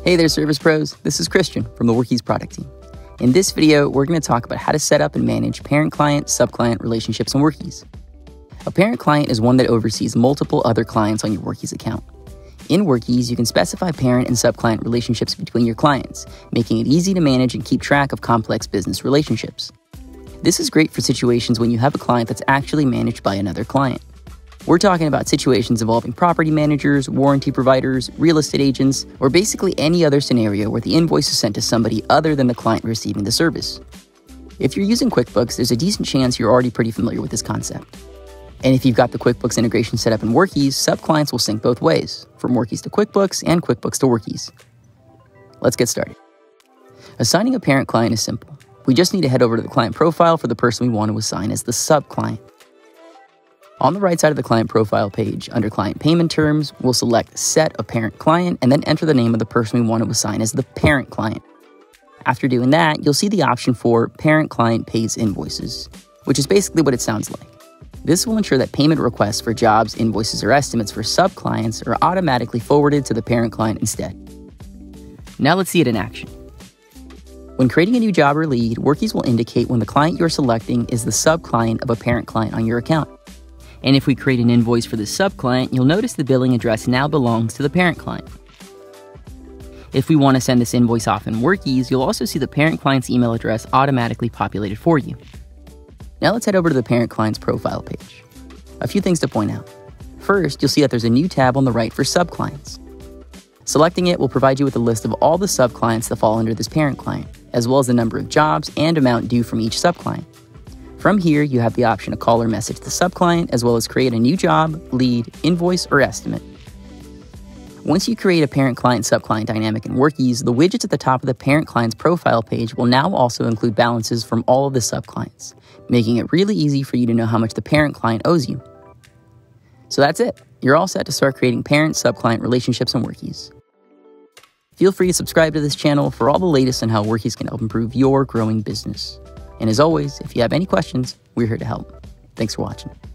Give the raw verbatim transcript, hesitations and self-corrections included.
Hey there, Service Pros. This is Christian from the Workiz product team. In this video, we're going to talk about how to set up and manage parent-client, sub-client relationships in Workiz. A parent-client is one that oversees multiple other clients on your Workiz account. In Workiz, you can specify parent and sub-client relationships between your clients, making it easy to manage and keep track of complex business relationships. This is great for situations when you have a client that's actually managed by another client. We're talking about situations involving property managers, warranty providers, real estate agents, or basically any other scenario where the invoice is sent to somebody other than the client receiving the service. If you're using QuickBooks, there's a decent chance you're already pretty familiar with this concept. And if you've got the QuickBooks integration set up in Workiz, sub-clients will sync both ways, from Workiz to QuickBooks and QuickBooks to Workiz. Let's get started. Assigning a parent client is simple. We just need to head over to the client profile for the person we want to assign as the sub-client. On the right side of the client profile page, under Client Payment Terms, we'll select Set a Parent Client and then enter the name of the person we want to assign as the parent client. After doing that, you'll see the option for Parent Client Pays Invoices, which is basically what it sounds like. This will ensure that payment requests for jobs, invoices, or estimates for sub-clients are automatically forwarded to the parent client instead. Now let's see it in action. When creating a new job or lead, Workiz will indicate when the client you're selecting is the sub-client of a parent client on your account. And if we create an invoice for the sub-client, you'll notice the billing address now belongs to the parent client. If we want to send this invoice off in Workiz, you'll also see the parent client's email address automatically populated for you. Now let's head over to the parent client's profile page. A few things to point out. First, you'll see that there's a new tab on the right for sub-clients. Selecting it will provide you with a list of all the sub-clients that fall under this parent client, as well as the number of jobs and amount due from each sub-client. From here, you have the option to call or message the sub-client, as well as create a new job, lead, invoice, or estimate. Once you create a parent-client sub-client dynamic in Workiz, the widgets at the top of the parent client's profile page will now also include balances from all of the sub-clients, making it really easy for you to know how much the parent client owes you. So that's it. You're all set to start creating parent-sub-client relationships in Workiz. Feel free to subscribe to this channel for all the latest on how Workiz can help improve your growing business. And as always, if you have any questions, we're here to help. Thanks for watching.